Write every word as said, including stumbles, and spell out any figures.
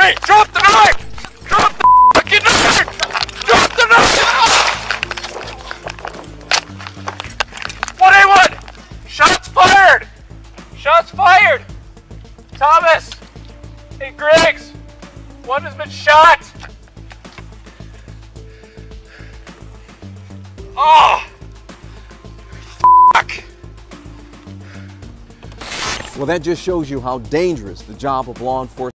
Hey, drop the knife! Drop the fucking knife! Drop the knife! one A one! Shots fired! Shots fired! Thomas! Hey, Griggs! One has been shot! Oh! Fuck! Well, that just shows you how dangerous the job of law enforcement